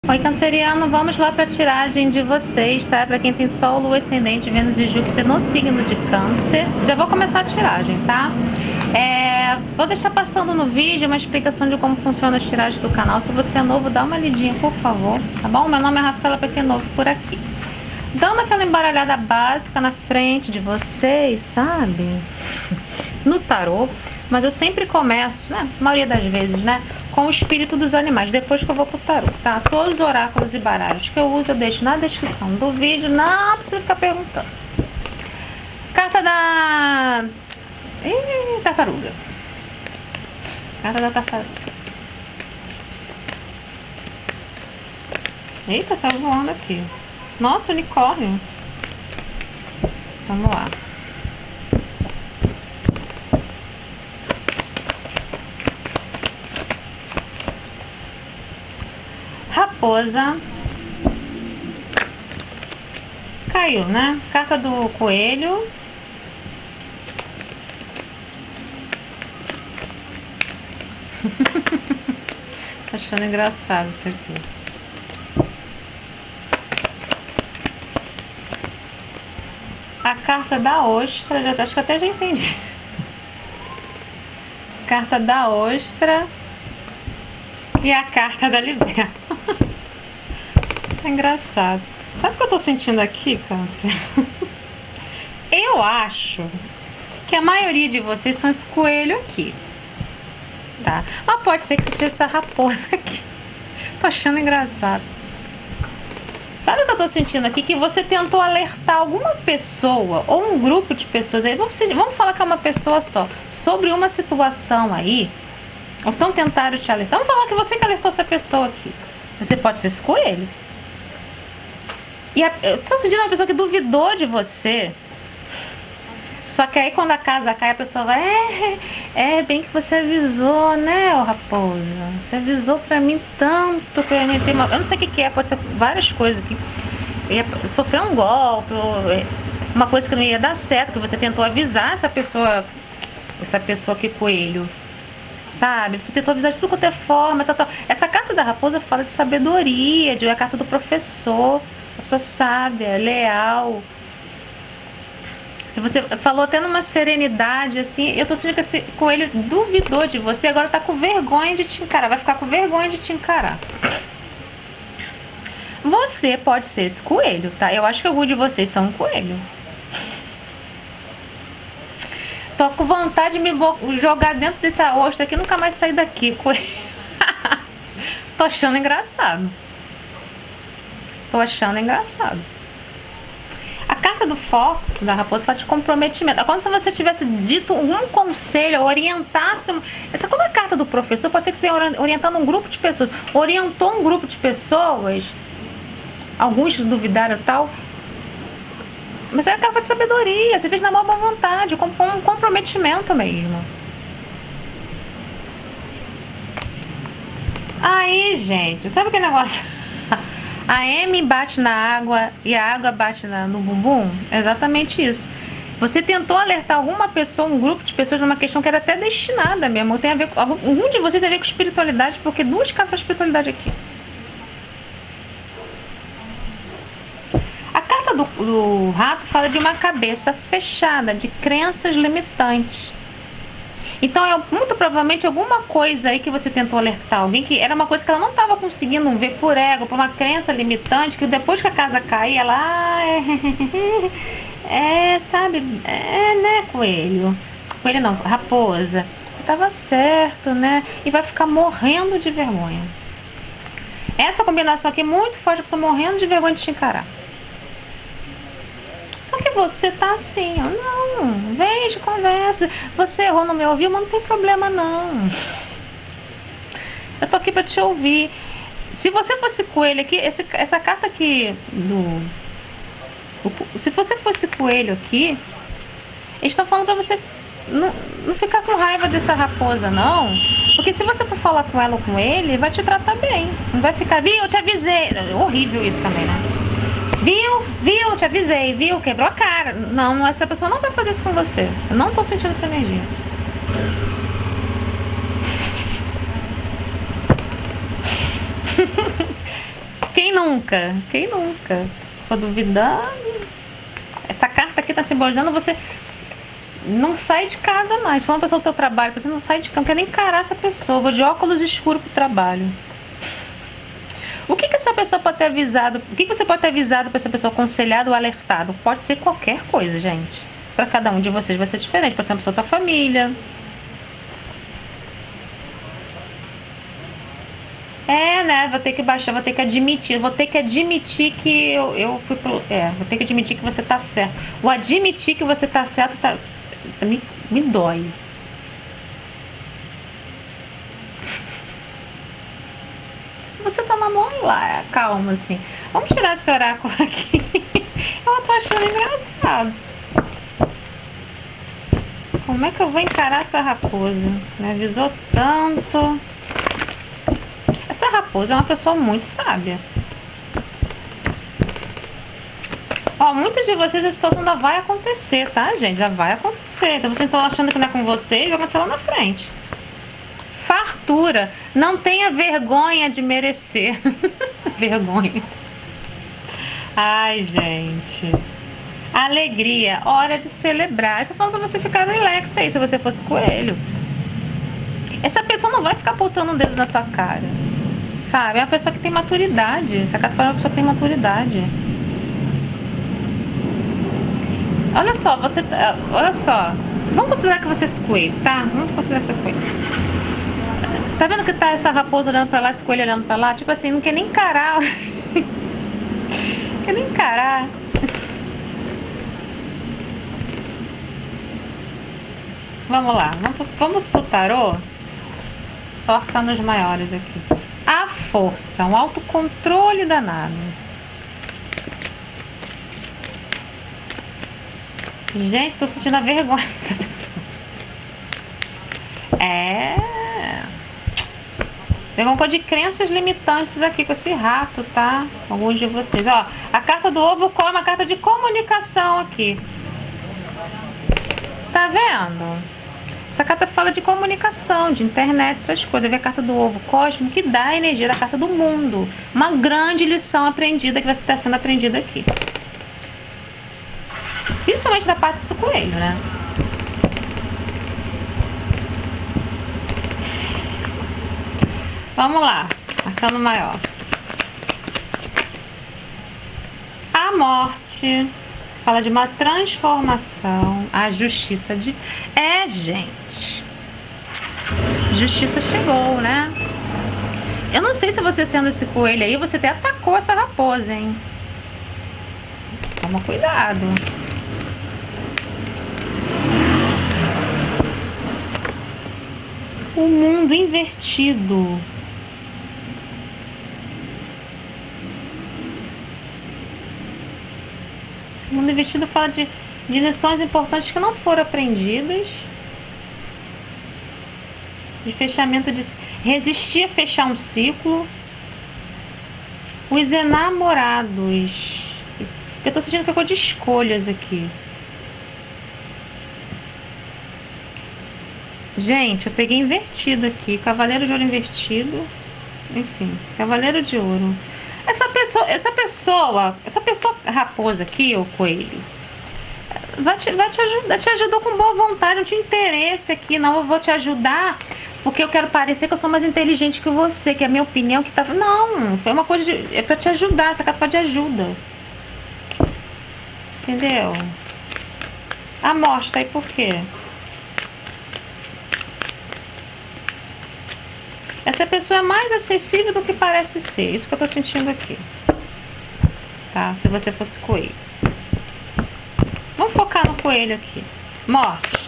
Oi, canceriano, vamos lá para a tiragem de vocês, tá? Para quem tem Sol, Lua, Ascendente, Vênus e Júpiter no signo de Câncer. Já vou começar a tiragem, tá? Vou deixar passando no vídeo uma explicação de como funciona as tiragens do canal. Se você é novo, dá uma lidinha, por favor, tá bom? Meu nome é Rafaela, para quem é novo por aqui. Dando aquela embaralhada básica na frente de vocês, sabe? No tarô. Mas eu sempre começo, né? A maioria das vezes, né? Com o espírito dos animais. Depois que eu vou pro tarô, tá? Todos os oráculos e baralhos que eu uso, eu deixo na descrição do vídeo. Não precisa ficar perguntando. Carta da... tartaruga. Carta da tartaruga. Eita, saiu voando aqui. Nossa, unicórnio. Vamos lá. Raposa. Caiu, né? Carta do coelho. Tô achando engraçado isso aqui. A carta da ostra, acho que até já entendi. Carta da ostra e a carta da liberta. É engraçado. Sabe o que eu tô sentindo aqui, Câncer? Eu acho que a maioria de vocês são esse coelho aqui, tá? Mas pode ser que seja essa raposa aqui. Tô achando engraçado. Sabe o que eu tô sentindo aqui? Que você tentou alertar alguma pessoa ou um grupo de pessoas aí, vamos falar que é uma pessoa só, sobre uma situação aí, ou então tentaram te alertar. Vamos falar que você que alertou essa pessoa aqui. Você pode ser esse coelho. E eu tô sentindo uma pessoa que duvidou de você. Só que aí quando a casa cai, a pessoa vai... bem que você avisou, né, ô raposa? Você avisou pra mim tanto que eu ia ter uma... Eu não sei o que é, pode ser várias coisas aqui. Eu ia sofrer um golpe, ou uma coisa que não ia dar certo, que você tentou avisar essa pessoa aqui, coelho. Sabe? Você tentou avisar de tudo quanto é forma, tal. Essa carta da raposa fala de sabedoria, é a carta do professor. A pessoa sábia, leal. Você falou até numa serenidade, assim. Eu tô sentindo que esse coelho duvidou de você, agora tá com vergonha de te encarar. Vai ficar com vergonha de te encarar. Você pode ser esse coelho, tá? Eu acho que alguns de vocês são um coelho. Tô com vontade de me jogar dentro dessa ostra aqui e nunca mais sair daqui. Tô achando engraçado. A carta do Fox, da raposa, fala de comprometimento. É como se você tivesse dito um conselho, orientasse... Como é a carta do professor? Pode ser que você esteja orientando um grupo de pessoas. Orientou um grupo de pessoas. Alguns duvidaram e tal. Mas é a carta de sabedoria. Você fez na maior boa vontade, com um comprometimento mesmo. Aí, gente, sabe aquele negócio? A M bate na água e a água bate no bumbum? É exatamente isso. Você tentou alertar alguma pessoa, um grupo de pessoas, numa questão que era até destinada mesmo. Tem a ver com, algum de vocês tem a ver com espiritualidade, porque duas cartas de espiritualidade aqui. A carta do rato fala de uma cabeça fechada, de crenças limitantes. Então muito provavelmente alguma coisa aí que você tentou alertar alguém, que era uma coisa que ela não estava conseguindo ver por ego, por uma crença limitante, que depois que a casa cair, ela... sabe? Né, coelho? Coelho não, raposa. Tava certo, né? E vai ficar morrendo de vergonha. Essa combinação aqui é muito forte, a pessoa morrendo de vergonha de te encarar. Só que você tá assim, ó, não, vem de conversa. Você errou no meu ouvido, mas não tem problema não. Eu tô aqui pra te ouvir. Se você fosse coelho aqui, essa carta aqui se você fosse coelho aqui, eles estão falando pra você não ficar com raiva dessa raposa, não. Porque se você for falar com ela ou com ele vai te tratar bem. Não vai ficar, viu, eu te avisei. É horrível isso também, né? Viu, te avisei, viu, quebrou a cara. Não, essa pessoa não vai fazer isso com você. Eu não tô sentindo essa energia. Quem nunca? Quem nunca? Ficou duvidando. Essa carta aqui tá simbolizando você não sai de casa mais. Se for uma pessoa do teu trabalho, você não sai de casa, não quer nem encarar essa pessoa. Vou de óculos escuros pro trabalho. O que essa pessoa pode ter avisado? O que você pode ter avisado para essa pessoa, aconselhado ou alertado? Pode ser qualquer coisa, gente. Para cada um de vocês vai ser diferente. Pode ser uma pessoa da tua família. É, né? Vou ter que baixar, vou ter que admitir. Vou ter que admitir que eu fui pro. Vou ter que admitir que você tá certo. O admitir que você tá certo me dói. Você tá na mão lá, calma, assim. Vamos tirar esse oráculo aqui. Eu tô achando engraçado. Como é que eu vou encarar essa raposa? Me avisou tanto. Essa raposa é uma pessoa muito sábia. Ó, muitos de vocês a situação ainda vai acontecer, tá, gente? Já vai acontecer. Então vocês estão achando que não é com vocês, vai acontecer lá na frente. Fartura. Não tenha vergonha de merecer. Vergonha. Ai, gente. Alegria. Hora de celebrar. Isso é falando pra você ficar relax aí, se você fosse coelho. Essa pessoa não vai ficar botando o dedo na tua cara. Sabe? É uma pessoa que tem maturidade. Essa carta fala uma pessoa que tem maturidade. Olha só, você. Olha só. Vamos considerar que você é coelho, tá? Vamos considerar que você é coelho. Tá vendo que tá essa raposa olhando pra lá, esse coelho olhando pra lá? Tipo assim, não quer nem encarar. Quer nem encarar. Vamos lá. Vamos pro tarô? Só arcanos maiores aqui. A força, um autocontrole danado. Gente, tô sentindo a vergonha dessa pessoa. Tem um pouco de crenças limitantes aqui com esse rato, tá? Alguns de vocês. Ó, a carta do ovo é uma carta de comunicação aqui. Tá vendo? Essa carta fala de comunicação, de internet, essas coisas. Vê a carta do ovo cósmico que dá a energia da carta do mundo. Uma grande lição aprendida que vai estar sendo aprendida aqui. Principalmente da parte do coelho, né? Vamos lá. Arcano maior. A morte. Fala de uma transformação. A justiça de... gente. Justiça chegou, né? Eu não sei se você sendo esse coelho aí, você até atacou essa raposa, hein? Toma cuidado. O mundo invertido. O mundo invertido fala de lições importantes que não foram aprendidas. De fechamento de... resistir a fechar um ciclo. Os enamorados. Eu tô sentindo que é coisa de escolhas aqui. Gente, eu peguei invertido aqui. Cavaleiro de ouro invertido. Enfim, cavaleiro de ouro. Essa pessoa raposa aqui, o coelho, vai te ajudar, te ajudou com boa vontade, não tinha interesse aqui, não. Eu vou te ajudar porque eu quero parecer que eu sou mais inteligente que você, que é a minha opinião que tava. Não, foi uma coisa de. É pra te ajudar, essa carta fala de ajuda. Entendeu? A morte tá aí por quê? Essa pessoa é mais acessível do que parece ser. Isso que eu tô sentindo aqui. Tá? Se você fosse coelho. Vamos focar no coelho aqui. Morte.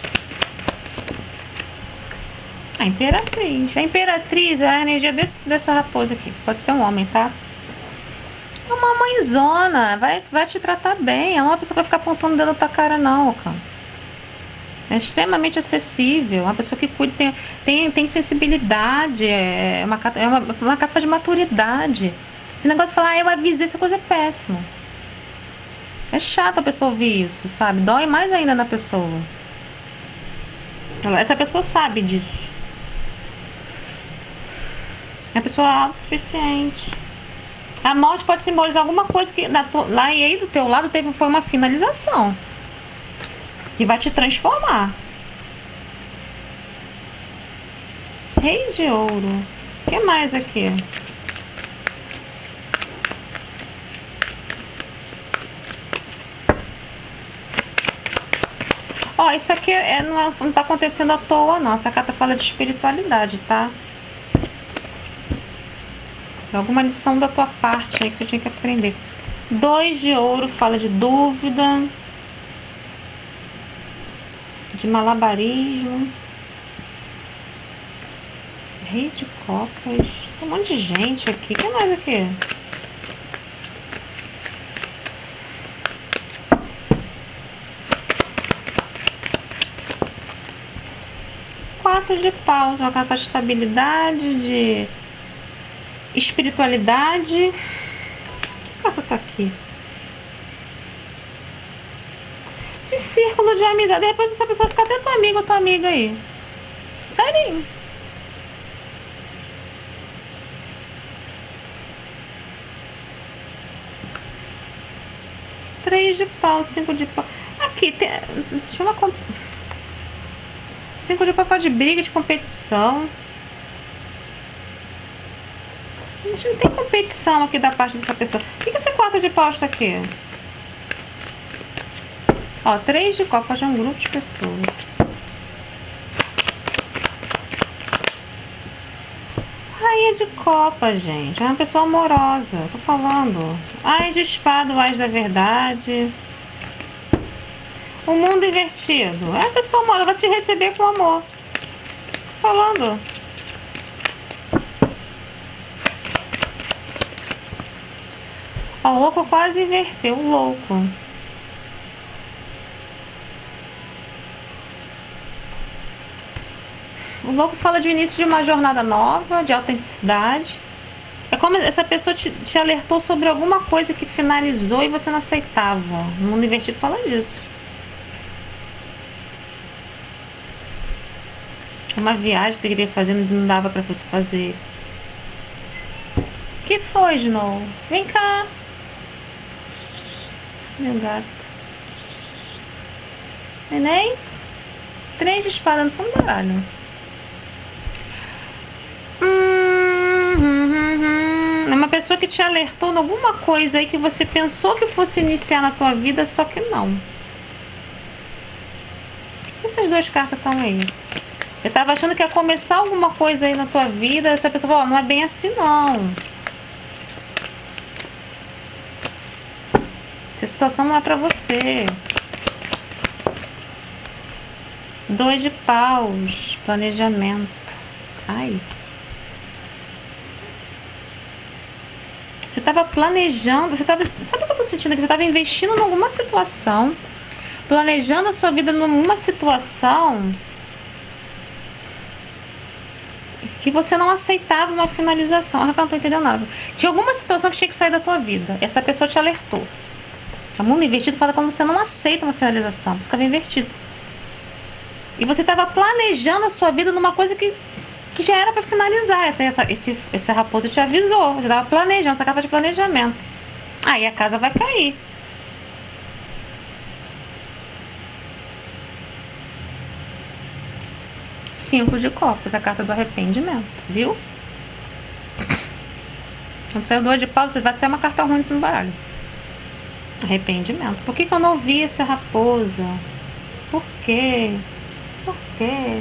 A imperatriz. A imperatriz é a energia dessa raposa aqui. Pode ser um homem, tá? É uma mãezona. Vai te tratar bem. Ela não é uma pessoa que vai ficar apontando o dedo na tua cara, não, Câncer. É extremamente acessível, uma pessoa que cuida, tem sensibilidade, uma carta de maturidade. Esse negócio de falar, eu avisei, essa coisa é péssima. É chato a pessoa ouvir isso, sabe? Dói mais ainda na pessoa. Essa pessoa sabe disso. É uma pessoa autossuficiente. A morte pode simbolizar alguma coisa que lá e aí do teu lado foi uma finalização que vai te transformar. Rei de ouro. O que mais aqui? Ó, isso aqui não tá acontecendo à toa, não. Essa carta fala de espiritualidade, tá? Alguma lição da tua parte aí que você tinha que aprender. 2 de ouro fala de dúvida, de malabarismo. Rei de copas. Tem um monte de gente aqui. O que mais aqui? Quatro de paus. Uma carta de estabilidade, de espiritualidade. A carta tá aqui. De círculo de amizade. Depois essa pessoa fica até tua amiga ou tua amiga aí. Sério. Três de pau, 5 de pau. Aqui tem. Deixa uma. 5 de pau fala de briga, de competição. A gente não tem competição aqui da parte dessa pessoa. O que esse 4 de pau está aqui? Ó, 3 de copas de um grupo de pessoas. Rainha de copas, gente. É uma pessoa amorosa. Tô falando. Ás de espada, o ás da verdade. O mundo invertido. É a pessoa amorosa. Vai te receber com amor. Tô falando. Ó, o louco quase inverteu. O louco. O louco fala de início de uma jornada nova, de autenticidade. É como essa pessoa te alertou sobre alguma coisa que finalizou e você não aceitava. O mundo invertido fala disso. Uma viagem que você queria fazer não dava pra você fazer. O que foi, Snow? Vem cá. Meu gato. Neném? 3 de espada no fundo do baralho. É uma pessoa que te alertou em alguma coisa aí que você pensou que fosse iniciar na tua vida, só que não. Essas duas cartas estão aí. Você estava achando que ia começar alguma coisa aí na tua vida, essa pessoa falou, não é bem assim não. Essa situação não é pra você. 2 de paus, planejamento. Ai. Você estava planejando, sabe o que eu tô sentindo aqui? Você estava investindo em alguma situação, planejando a sua vida numa situação que você não aceitava uma finalização. Ah, Rafael, não tô entendendo nada. Tinha alguma situação que tinha que sair da tua vida. Essa pessoa te alertou. O mundo invertido fala quando você não aceita uma finalização. Você ficava invertido. E você estava planejando a sua vida numa coisa que já era para finalizar. Essa raposa te avisou. Você estava planejando, essa capa de planejamento. Aí a casa vai cair. Cinco de copas, a carta do arrependimento, viu? Quando saiu 2 de paus, vai ser uma carta ruim no baralho. Arrependimento. Por que eu não ouvi essa raposa? Por quê? Por quê?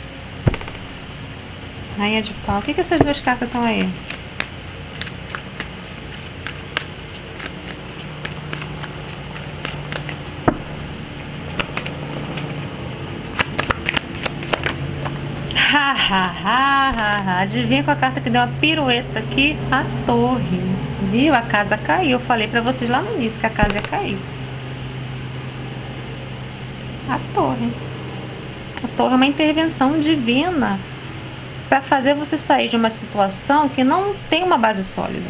Rainha de pau. O que essas duas cartas estão aí? Adivinha com a carta que deu uma pirueta aqui? A torre. Viu? A casa caiu. Eu falei pra vocês lá no início que a casa ia cair. A torre. A torre é uma intervenção divina para fazer você sair de uma situação que não tem uma base sólida.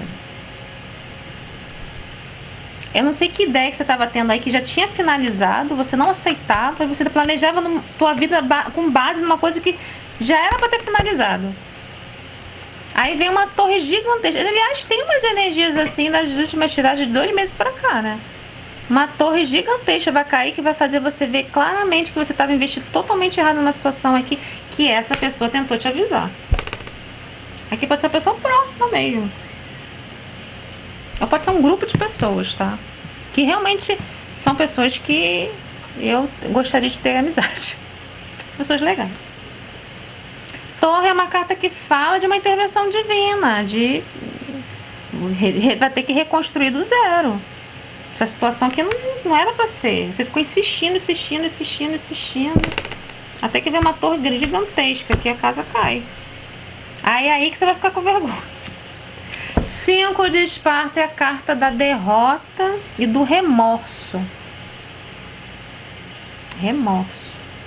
Eu não sei que ideia que você estava tendo aí que já tinha finalizado, você não aceitava, e você planejava tua vida com base numa coisa que já era para ter finalizado. Aí vem uma torre gigantesca. Aliás, tem umas energias assim nas últimas tiradas de 2 meses pra cá, né? Uma torre gigantesca vai cair que vai fazer você ver claramente que você estava investido totalmente errado numa situação aqui que essa pessoa tentou te avisar. Aqui pode ser a pessoa próxima mesmo. Ou pode ser um grupo de pessoas, tá? Que realmente são pessoas que eu gostaria de ter amizade. Pessoas legais. Torre é uma carta que fala de uma intervenção divina, vai ter que reconstruir do zero. Essa situação aqui não era pra ser. Você ficou insistindo, insistindo, insistindo, insistindo. Até que vem uma torre gigantesca que a casa cai. Aí é aí que você vai ficar com vergonha. 5 de Esparta é a carta da derrota e do remorso. Remorso.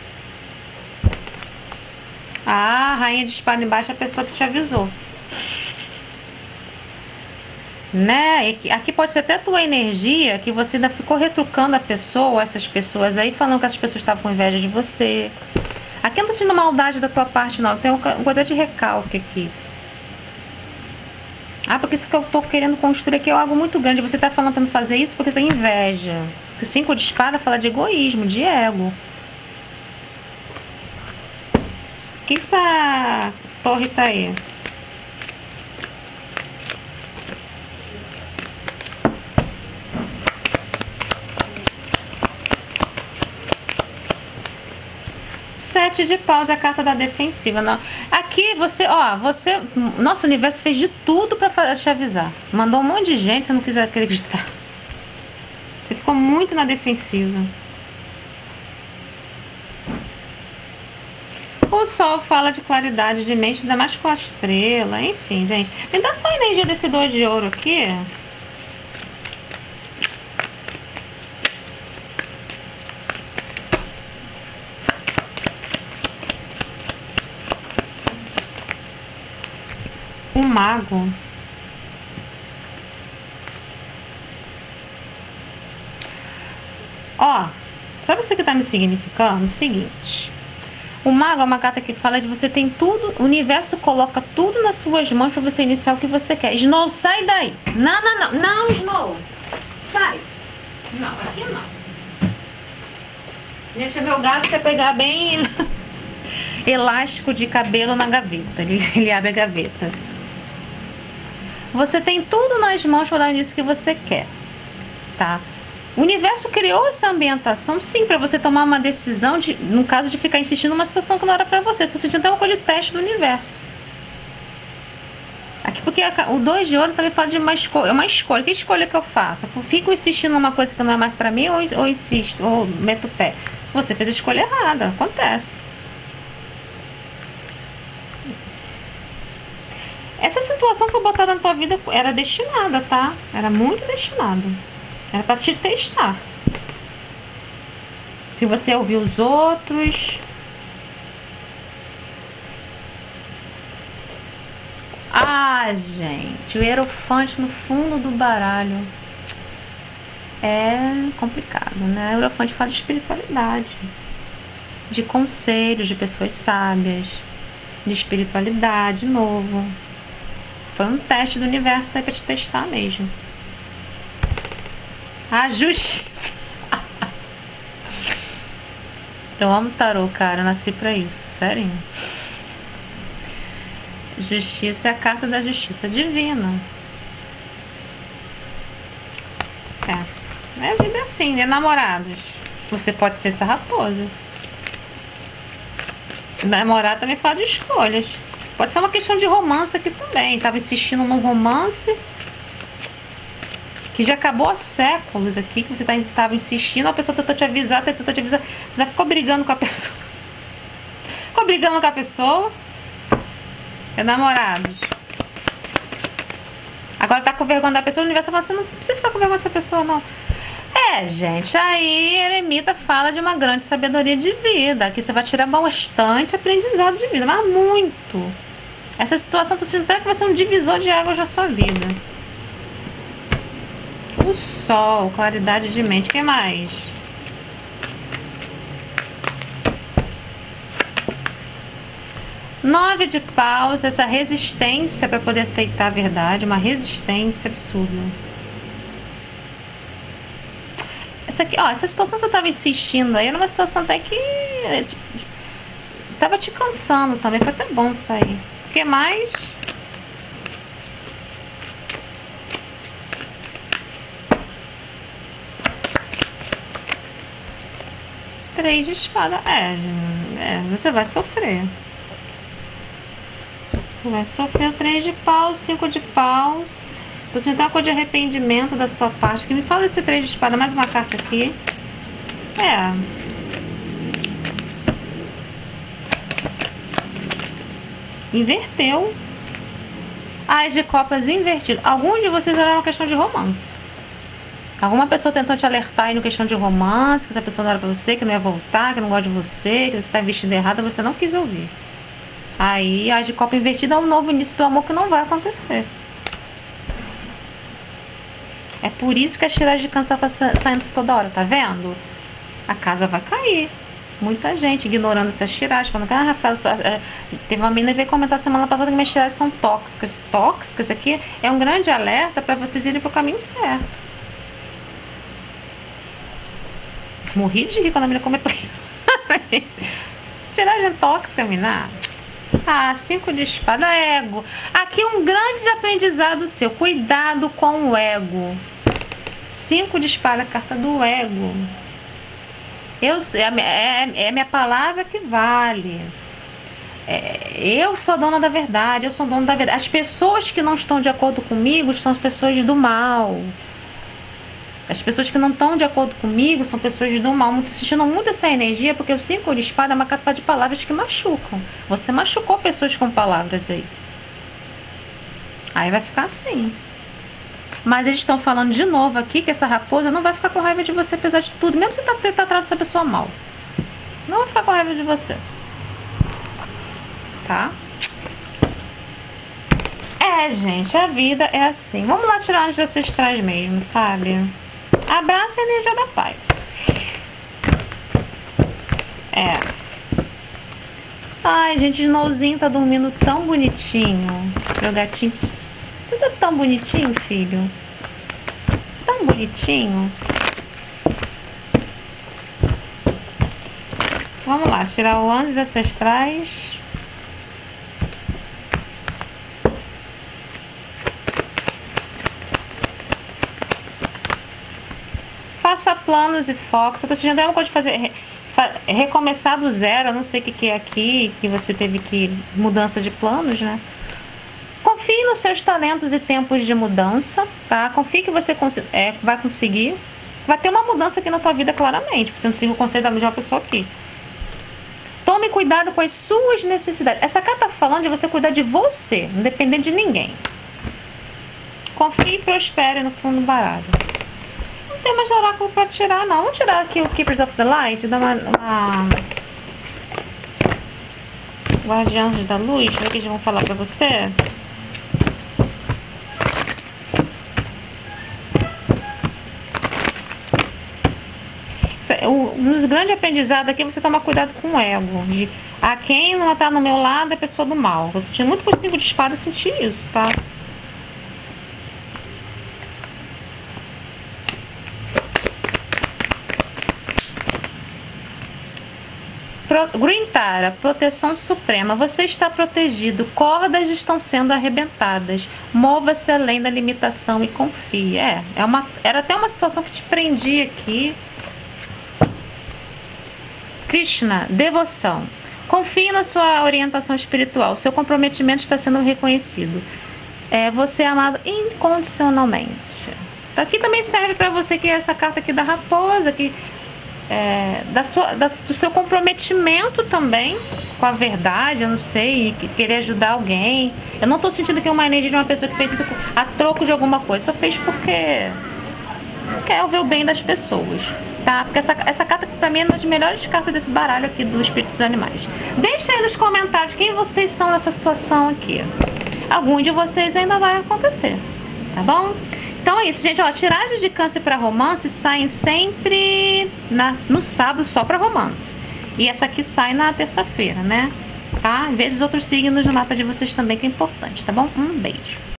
Ah, Rainha de Espada embaixo é a pessoa que te avisou. Né? Aqui pode ser até a tua energia, que você ainda ficou retrucando a pessoa, essas pessoas aí, falando que essas pessoas estavam com inveja de você. Aqui eu não tô sentindo maldade da tua parte, não. Tem um coisa de recalque aqui. Ah, porque isso que eu tô querendo construir aqui é algo muito grande. Você tá falando pra não fazer isso porque tem inveja. O 5 de espada fala de egoísmo, de ego. O que essa torre tá aí? Sete de paus é a carta da defensiva. Não. Aqui você, ó, nosso universo fez de tudo pra te avisar. Mandou um monte de gente, você não quis acreditar. Você ficou muito na defensiva. O sol fala de claridade de mente, ainda mais com a estrela. Enfim, gente. Me dá só a energia desse 2 de ouro aqui. O mago. Ó, sabe o que isso aqui tá me significando? O seguinte. O mago é uma carta que fala de você tem tudo, o universo coloca tudo nas suas mãos pra você iniciar o que você quer. Snow, sai daí. Não, não, não. Não, Snow. Sai. Não, aqui não. Gente, meu gato quer pegar bem elástico de cabelo na gaveta. Ele abre a gaveta. Você tem tudo nas mãos para dar o início que você quer, tá? O universo criou essa ambientação, sim, para você tomar uma decisão, no caso de ficar insistindo numa situação que não era para você. Estou sentindo até uma coisa de teste do universo. Aqui, porque o 2 de ouro também fala de uma escolha. É uma escolha. Que escolha que eu faço? Eu fico insistindo numa coisa que não é mais para mim ou insisto, ou meto o pé? Você fez a escolha errada. Acontece. Essa situação que foi botada na tua vida era destinada, tá? Era muito destinada. Era pra te testar. Se você ouvir os outros. Ah, gente. O Hierofante no fundo do baralho. É complicado, né? O Hierofante fala de espiritualidade. De conselhos de pessoas sábias. De espiritualidade, novo. Foi um teste do universo aí pra te testar mesmo. A justiça. Eu amo tarô, cara. Eu nasci pra isso. Sério. Justiça é a carta da justiça divina. É a vida assim, né? Namorados. Você pode ser essa raposa. Namorado também fala de escolhas. Pode ser uma questão de romance aqui também. Tava insistindo num romance que já acabou há séculos aqui, que você tava insistindo, a pessoa tentou te avisar, você ainda ficou brigando com a pessoa. Ficou brigando com a pessoa. É namorados. Agora tá com vergonha da pessoa, o universo tá falando, você não precisa ficar com vergonha dessa pessoa, não. É, gente, aí Eremita fala de uma grande sabedoria de vida. Aqui você vai tirar bastante aprendizado de vida, mas muito. Essa situação, tô sentindo até que vai ser um divisor de águas na sua vida. O sol, claridade de mente. O que mais? 9 de paus, essa resistência para poder aceitar a verdade, uma resistência absurda. Essa aqui, ó, essa situação que você tava insistindo aí era uma situação até que tava te cansando também, foi até bom isso aí. O que mais? Três de espada. Você vai sofrer. Você vai sofrer o 3 de paus, 5 de paus. Tô sentindo uma coisa de arrependimento da sua parte. Que me fala esse 3 de espada, mais uma carta aqui. Inverteu. As de copas invertido. Algum de vocês era uma questão de romance. Alguma pessoa tentou te alertar aí no questão de romance, que essa pessoa não era pra você, que não ia voltar, que não gosta de você, que você tá vestindo errado, você não quis ouvir. Aí, a de copa invertida é um novo início do amor que não vai acontecer. É por isso que a tiragem de câncer tá saindo toda hora, tá vendo? A casa vai cair. Muita gente ignorando essas tiragens, falando que, Rafael, teve uma menina que veio comentar semana passada que minhas tiragens são tóxicas. Tóxicas aqui é um grande alerta para vocês irem pro caminho certo. Morri de rir quando a menina comentou isso. Tiragem tóxica, menina. 5 de espada, ego. Aqui um grande aprendizado seu. Cuidado com o ego. 5 de espada, carta do ego. É minha palavra que vale. Eu sou a dona da verdade. Eu sou dono da verdade. As pessoas que não estão de acordo comigo são as pessoas do mal. As pessoas que não estão de acordo comigo são pessoas do mal. Assistindo muito essa energia, porque o 5 de espada é uma carta de palavras que machucam. Você machucou pessoas com palavras aí. Aí vai ficar assim. Mas eles estão falando de novo aqui que essa raposa não vai ficar com raiva de você, apesar de tudo. Mesmo se você tá tratando essa pessoa mal. Não vai ficar com raiva de você. Tá? Gente, a vida é assim. Vamos lá tirar os ancestrais mesmo, sabe? Abraça a energia da paz. Ai, gente, o Snowzinho tá dormindo tão bonitinho. Meu gatinho. Você tá tão bonitinho, filho. Tão bonitinho. Vamos lá, tirar o anjos ancestrais. Faça planos e focos. Eu tô sentindo até uma coisa de fazer. Recomeçar do zero. Eu não sei o que é aqui. Que você teve que. Mudança de planos, né? Confie nos seus talentos e tempos de mudança, tá? Confie que você vai conseguir. Vai ter uma mudança aqui na tua vida, claramente. Você não seguiu o conselho da mesma pessoa aqui. Tome cuidado com as suas necessidades. Essa carta tá falando de você cuidar de você, não depender de ninguém. Confie e prospere no fundo do baralho. Não tem mais oráculo pra tirar, não. Vamos tirar aqui o Keepers of the Light. Dar uma... Guardiãos da Luz. O que eles vão falar pra você? Um dos grandes aprendizados aqui é você tomar cuidado com o ego. De quem não tá no meu lado é pessoa do mal. Eu senti muito por 5 de espada, eu senti isso, tá? Green Tara, proteção suprema. Você está protegido. Cordas estão sendo arrebentadas. Mova-se além da limitação e confie. Era até uma situação que te prendia aqui. Krishna, devoção. Confie na sua orientação espiritual. Seu comprometimento está sendo reconhecido. Você é amado incondicionalmente. Aqui também serve para você que é essa carta aqui da raposa, que do seu comprometimento também com a verdade, eu não sei, querer ajudar alguém. Eu não tô sentindo que é uma energia de uma pessoa que fez isso a troco de alguma coisa, só fez porque quer ver o bem das pessoas, tá? Porque essa carta pra mim é uma das melhores cartas desse baralho aqui do Espíritos Animais. Deixa aí nos comentários quem vocês são nessa situação aqui. Algum de vocês ainda vai acontecer, tá bom? Então é isso, gente. Ó, tiragens de câncer para romance saem sempre no sábado só para romance. E essa aqui sai na terça-feira, né? tá? Veja os outros signos no mapa de vocês também, que é importante, tá bom? Um beijo.